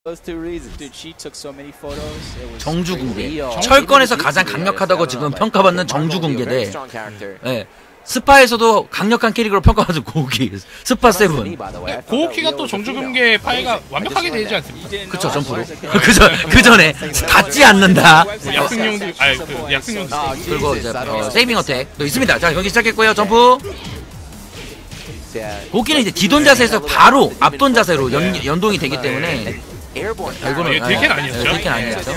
정주궁계. 철권에서 가장 강력하다고 지금 평가받는 정주궁계대. 네. 스파에서도 강력한 캐릭으로 평가받은 고우키. 스파 7. 고우키가 또 정주궁계 파이가 완벽하게 되지 않습니까? 그쵸, 점프로. 그 전에 닿지 않는다. 약승용도, 약승용도. 그리고 이제 세이빙 어택도 있습니다. 자, 경기 시작했고요. 점프. 고우키는 이제 뒤돈 자세에서 바로 앞돈 자세로 연동이 되기 때문에. 이거는 딜캔 아니었죠? 딜캔 아니었죠?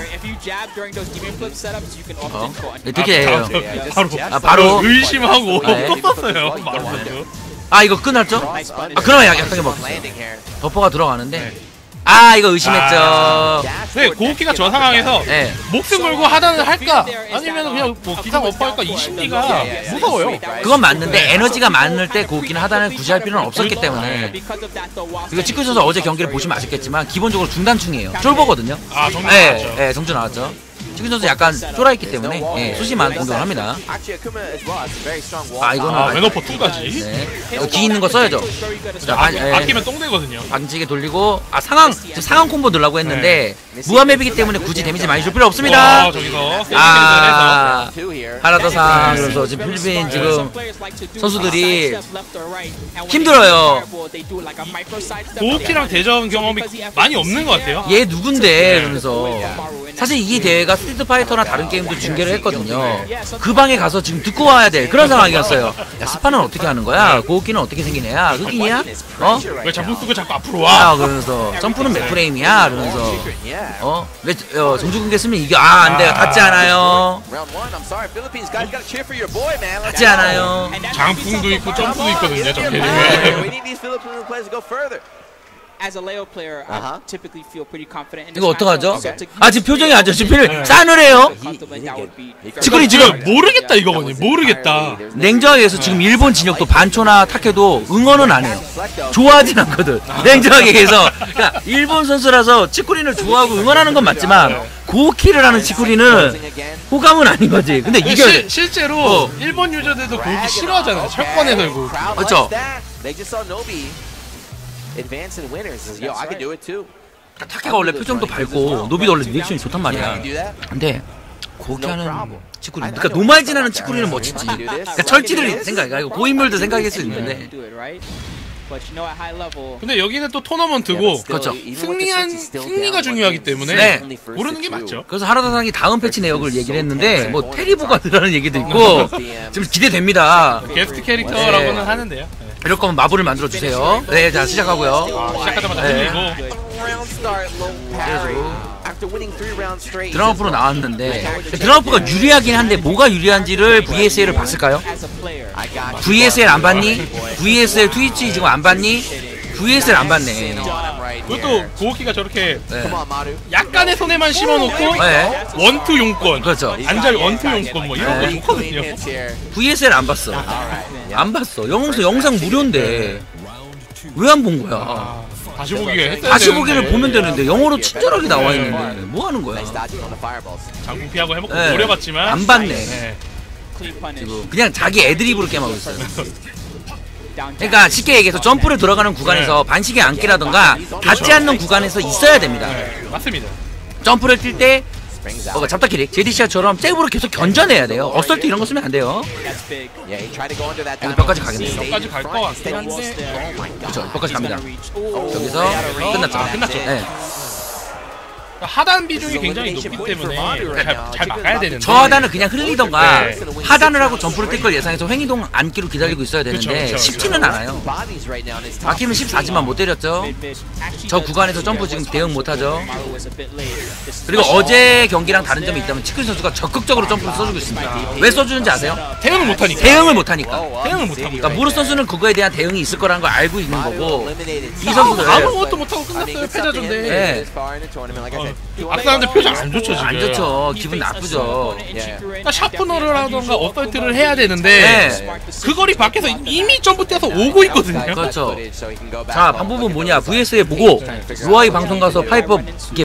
딜캔이에요. 바로 의심하고 또 썼어요. 이거 끝났죠? 그러면 약하게 먹었어요. 버퍼가 들어가는데 이거 의심했죠. 네, 고우키가 저 상황에서 목숨 걸고 하단을 할까? 아니면 그냥 뭐 기상 업할까? 이 심리가 무서워요. 그건 맞는데 에너지가 많을 때 고우키는 하단을 굳이 할 필요는 없었기 때문에. 그리고 치쿠 선수 어제 경기를 보시면 아시겠지만 기본적으로 중단충이에요. 쫄보거든요. 정주 나왔죠. 네, 정주 나왔죠. 치쿠 선수 약간 쫄아있기 때문에 수심한 공격을 합니다. 이거는 맨어퍼 2까지. 기 있는 거 써야죠. 아끼면 똥되거든요. 방지게 돌리고 상황 콤보 넣으려고 했는데 무한맵이기 때문에 굳이 데미지 많이 줄 필요 없습니다. 하나더상. 그래서 지금 필리핀 지금 선수들이 힘들어요. 고우키랑 대전 경험이 많이 없는 것 같아요. 얘 누군데? 그러면서 사실 이 대회가 스트리트 파이터나 다른 게임도 중계를 했거든요. 그 방에 가서 지금 듣고 와야 될 그런 상황이었어요. 야, 스파는 어떻게 하는 거야? 고우키는 어떻게 생긴 애야? 흑인이야? 왜 자꾸 쓰고 자꾸 앞으로 와? 그러면서 점프는 몇 프레임이야? 그러면서 왜 정주궁계 쓰면 이게 안 돼요. 닿지 않아요. 닿지 않아요. 장풍도 있고 점프도 있거든요. 저 캐릭에. 이거 어떡하죠? 지금 표정이 안 좋아. 지금 싸늘해요. 지금 모르겠다 이거거든요. 모르겠다. 냉정하게 해서 지금 일본 진영도 반초나 타케도 응원은 안 해요. 좋아하진 않거든. 냉정하게 해서 일본 선수라서 치쿠린을 좋아하고 응원하는 건 맞지만 고우키를 하는 치쿠린은 호감은 아닌 거지. 근데 이게 실제로 일본 유저들도 고우키 싫어하잖아요. 철권에서 이거. 그렇죠. 타케가 원래 표정도 밝고 노비도 원래 리액션이 좋단 말이야. 근데 고우키 하는 치쿠린, 그러니까 노말진하는 치쿠린은 멋지지. 그러니까 철지를 생각해. 고인물도 생각할 수 있는데. 근데 여기는 또 토너먼트고, 그렇죠. 승리가 중요하기 때문에 모르는 게 맞죠. 그래서 하라다상이 다음 패치 내역을 얘기를 했는데 뭐 테리보가 들어가는 얘기도 있고 지금 기대됩니다. 게스트 캐릭터라고는 하는데요. 이럴 거면 마블을 만들어 주세요. 네, 자 시작하고요. 시작하자마자 흘리고. 드라마프로 나왔는데 드라마프가 유리하긴 한데 뭐가 유리한지를 VSL을 봤을까요? VSL 안 봤니? VSL 트위치 지금 안 봤니? VSL 안 봤네. 그것도 고우키가 저렇게 약간의 손에만 심어놓고 원투 용권, 그렇죠. 안잘 원투 용권 뭐 이런 거 좋거든요. VSL 안 봤어. 안 봤어. 영상 무료인데 왜 안 본 거야? 다시 보기를 보면 되는데 영어로 친절하게 나와 있는데 뭐 하는 거야? 장군 피하고 해먹고 노려봤지만 안 봤네. 지금 그냥 자기 애드립으로 게임하고 있어요. 그러니까 쉽게 얘기해서 점프를 들어가는 구간에서 반칙의 안기라던가 닿지 않는 구간에서 있어야 됩니다. 맞습니다. 점프를 뛸 때 잡다 캐릭 제디시아처럼 잽으로 계속 견뎌내야 돼요. 어설트 이런 거 쓰면 안 돼요. 몇 가지 가겠네요. 몇 가지 갈 것 같긴 한데. 그렇죠. 몇 가지 갑니다. 여기서 끝났죠. 네. 하단 비중이 굉장히 높기 때문에 잘 막아야 되는데 저 하단을 그냥 흘리던가 하단을 하고 점프를 뛸 걸 예상해서 횡이동 안기로 기다리고 있어야 되는데 쉽지는 않아요. 막히면 14지만 못 때렸죠. 저 구간에서 점프 지금 대응 못하죠. 그리고 어제 경기랑 다른 점이 있다면 치쿠 선수가 적극적으로 점프를 써주고 있습니다. 왜 써주는지 아세요? 대응을 못하니까. 대응을 못하니까. 그러니까 무르 선수는 그거에 대한 대응이 있을 거라는 걸 알고 있는 거고 이 선수들 아무것도 못하고 끝났어요. 패자전데. 악사한테 표정 안 좋죠 지금. 안 좋죠. 기분 나쁘죠. 그러니까 샤프너를 하던가 어설트를 해야 되는데 그 거리 밖에서 이미 점프 뛰어서 오고 있거든요. 그렇죠. 자, 방법은 뭐냐? VS에 보고 로아이 방송 가서 파이법